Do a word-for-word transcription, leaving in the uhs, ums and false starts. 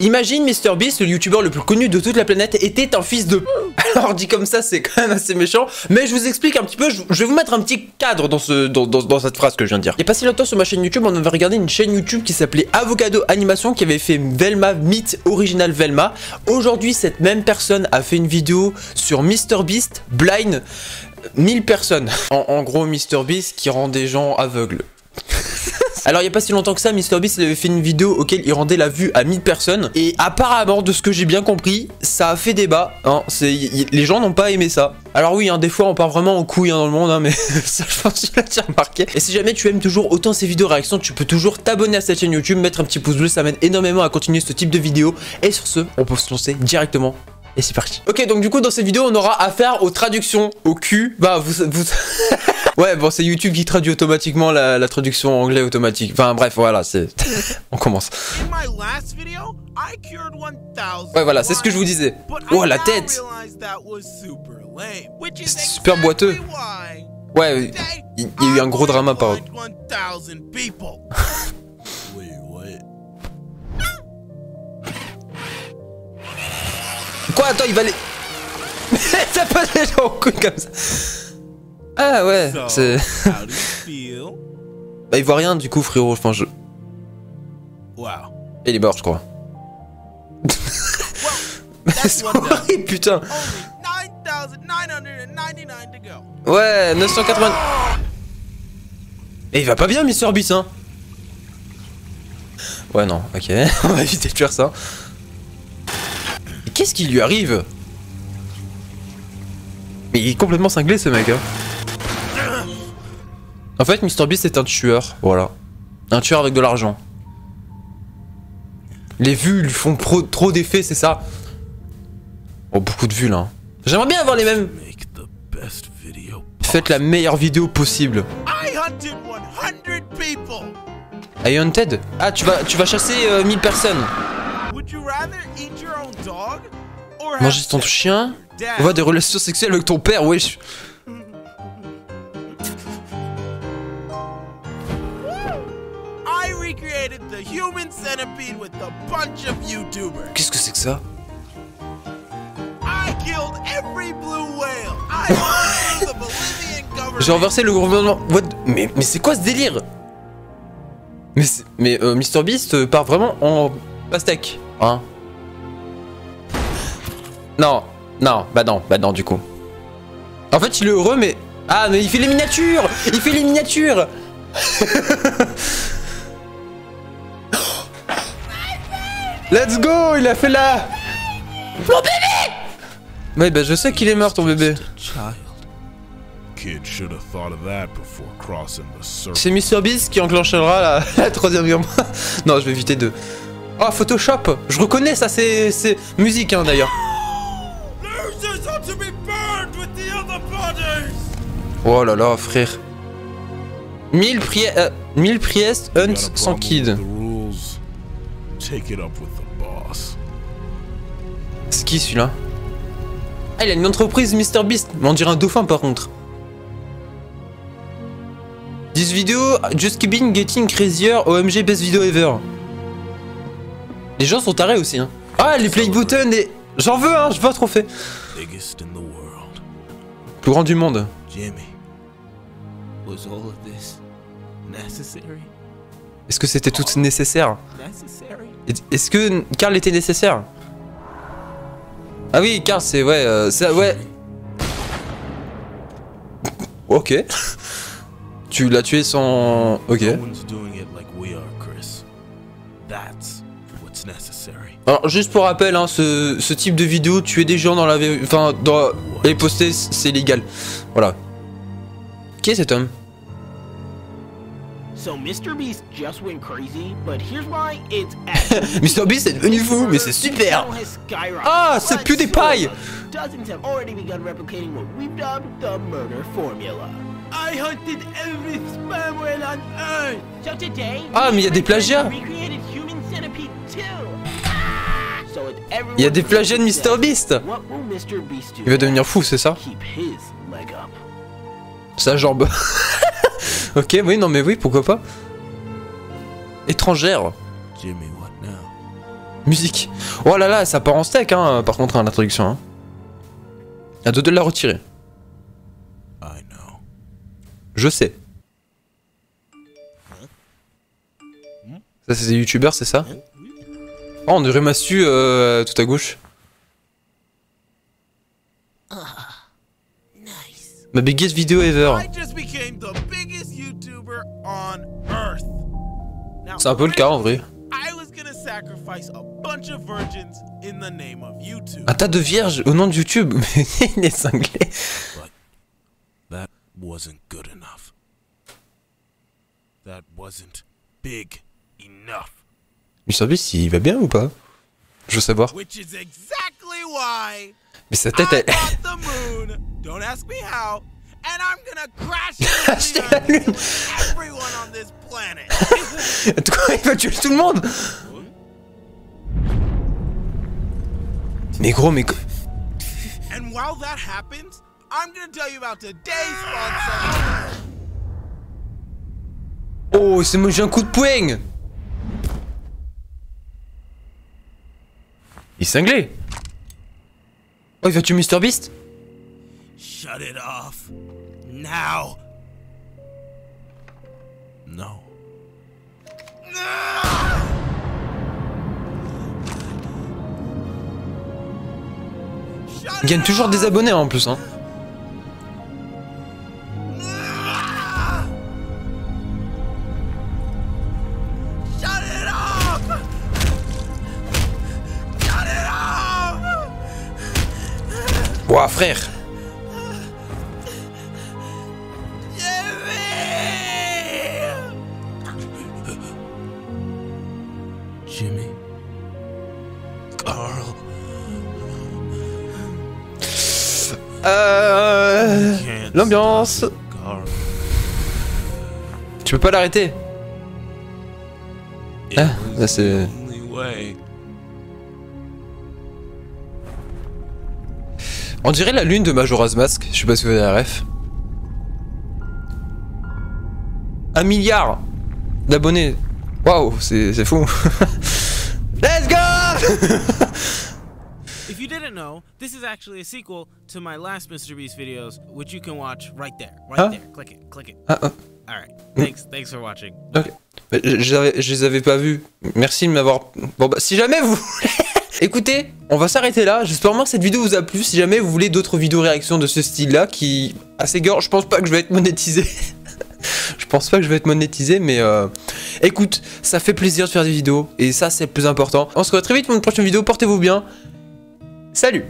Imagine MrBeast, le youtubeur le plus connu de toute la planète, était un fils de... Alors dit comme ça, c'est quand même assez méchant, mais je vous explique un petit peu, je, je vais vous mettre un petit cadre dans, ce, dans, dans, dans cette phrase que je viens de dire. Il y a pas si longtemps sur ma chaîne YouTube, on avait regardé une chaîne YouTube qui s'appelait Avocado Animation, qui avait fait Velma, Myth Original Velma. Aujourd'hui, cette même personne a fait une vidéo sur MrBeast, Blind, mille personnes. En, en gros, MrBeast qui rend des gens aveugles. Alors il n'y a pas si longtemps que ça, MrBeast avait fait une vidéo auquel il rendait la vue à mille personnes. Et apparemment, de ce que j'ai bien compris, ça a fait débat, hein, y, les gens n'ont pas aimé ça. Alors oui, hein, des fois on part vraiment en couille hein, dans le monde, hein, mais ça je pense que tu l'as déjà remarqué. Et si jamais tu aimes toujours autant ces vidéos réactions, tu peux toujours t'abonner à cette chaîne YouTube, mettre un petit pouce bleu, ça m'aide énormément à continuer ce type de vidéo. Et sur ce, on peut se lancer directement. Et c'est parti. Ok, donc du coup dans cette vidéo on aura affaire aux traductions au cul. Bah vous... vous... ouais bon c'est YouTube qui traduit automatiquement la, la traduction en anglais automatique. Enfin bref voilà c'est... on commence. Ouais voilà c'est ce que je vous disais. Oh la tête. C'est super boiteux. Ouais il y, y a eu un gros drama par contre. Quoi attends il va les... ça passe les gens au couilles comme ça. Ah ouais c'est... Bah il voit rien du coup frérot je pense je... Il est mort je crois. C'est horrible putain. Ouais neuf cent quatre-vingts. Et il va pas bien MrBeast hein. Ouais non ok on va éviter de faire ça. Qu'est-ce qui lui arrive? Mais il est complètement cinglé ce mec hein. En fait MrBeast est un tueur, voilà. Un tueur avec de l'argent. Les vues lui font pro, trop d'effets c'est ça. Oh beaucoup de vues là. J'aimerais bien avoir les mêmes. Faites la meilleure vidéo possible. I hunted? Ah tu vas, tu vas chasser euh, mille personnes. Manger ton chien? Avoir des relations sexuelles avec ton père, wesh. Qu'est-ce que c'est que ça? J'ai renversé le gouvernement. What? Mais, mais c'est quoi ce délire? Mais, mais euh, MrBeast part vraiment en pastèque, hein? Non, non, bah non, bah non du coup. En fait il est heureux mais... Ah mais il fait les miniatures. Il fait les miniatures. Let's go. Il a fait la... Mon bébé. Ouais bah je sais qu'il est mort ton bébé. C'est MrBeast qui enclenchera la, la troisième guerre. Non je vais éviter de... Oh Photoshop. Je reconnais ça c'est musique hein d'ailleurs. Oh là là, frère. mille prières, euh, mille Priest Hunt sans kid. C'est qui celui-là? Ah, il a une entreprise MrBeast, mais on dirait un dauphin par contre. This video just keeping getting crazier. O M G best video ever. Les gens sont tarés aussi hein. Ah les play buttons et... J'en veux hein, je veux un trophée. Plus grand du monde. Est-ce que c'était tout nécessaire? Est-ce que Carl était nécessaire? Ah oui, Carl c'est ouais, euh, c'est ouais. Ok. Tu l'as tué sans... Ok. Alors juste pour rappel, hein, ce, ce type de vidéo, tuer des gens dans la... Enfin, dans... les poster, c'est illégal. Voilà. Qui est cet homme? MrBeast est devenu fou, mais c'est super. Ah, c'est PewDiePie. Ah, mais il y a des plagiats. Il y a des plagiats de MrBeast. Il va devenir fou, c'est ça? Sa jambe. Ok, oui, non mais oui, pourquoi pas. Étrangère. Musique. Oh là là, ça part en steak, hein, par contre, hein, l'introduction. Hein. À deux de la retirer. Je sais. Ça, c'est des youtubeurs, c'est ça? Oh, on dirait Massu euh, tout à gauche. Ma biggest video ever. C'est un peu le cas en vrai. Un tas de vierges au nom de YouTube. Mais il est cinglé. That wasn't good enough. That wasn't big enough. MrBeast, il va bien ou pas? Je veux savoir. Which is exactly why Mais sa tête, elle... the moon. Don't ask me how. And I'm gonna crash Acheter la lune. everyone on this planet. Quoi, il va tuer tout le monde? Mais gros, mais... And while that happens, I'm gonna tell you about today's sponsor. Oh, c'est moi, j'ai un coup de poing. Il est cinglé. Oh, il va tuer MrBeast. Shut it off. Now. No. Il gagne toujours des abonnés en plus, hein. Ouah, frère. Jimmy. Carl. Euh... L'ambiance. Tu peux pas l'arrêter. Ah, là c'est... On dirait la lune de Majora's Mask, je sais pas si vous avez la ref. Un milliard d'abonnés. Waouh, c'est fou. Let's go. If you didn't know, this is actually a sequel to my last MrBeast videos, which you can watch right there. Right huh? there. Click it. Click it. Ah, ah. Alright. Thanks. Thanks for watching. Ok. Je, je les avais pas vus. Merci de m'avoir... Bon bah, si jamais vous... Écoutez, on va s'arrêter là. J'espère vraiment que cette vidéo vous a plu. Si jamais vous voulez d'autres vidéos réactions de ce style-là, qui... assez gore, je pense pas que je vais être monétisé. Je pense pas que je vais être monétisé, mais euh... écoute, ça fait plaisir de faire des vidéos, et ça c'est le plus important. On se revoit très vite pour une prochaine vidéo, portez-vous bien. Salut!